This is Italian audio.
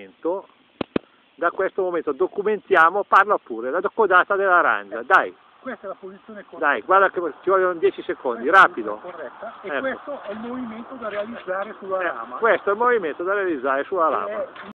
momento, documentiamo, parla pure, la codata dell'arancia, dai. Questa è la posizione corretta. Dai, guarda che ci vogliono 10 secondi, rapido. Corretta. E questo è il movimento da realizzare sulla lama. Questo è il movimento da realizzare sulla lama.